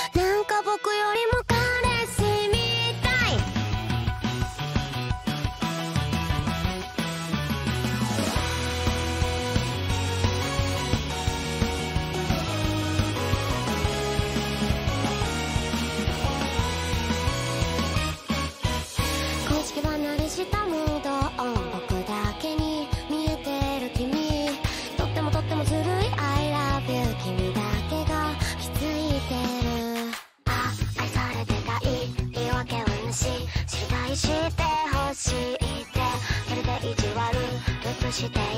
なんか僕よりも彼氏みたい。公式離れしたムードオン、僕だけに見えてる君、とってもとってもずるい I love you、 君だけが気づいてる。あ、愛されてたい、言い訳はなし、知りたい、知ってほしいって、それで意地悪うつして